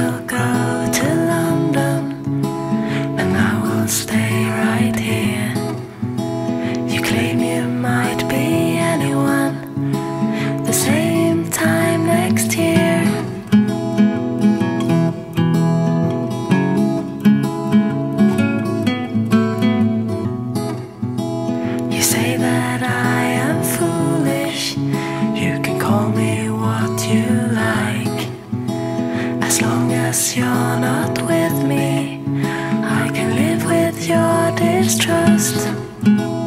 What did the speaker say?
you'll go to London, and I will stay right here. You claim you might be anyone, the same time next year. You say that I am foolish, you can call me what you like. As long as you're not with me, I can live with your distrust.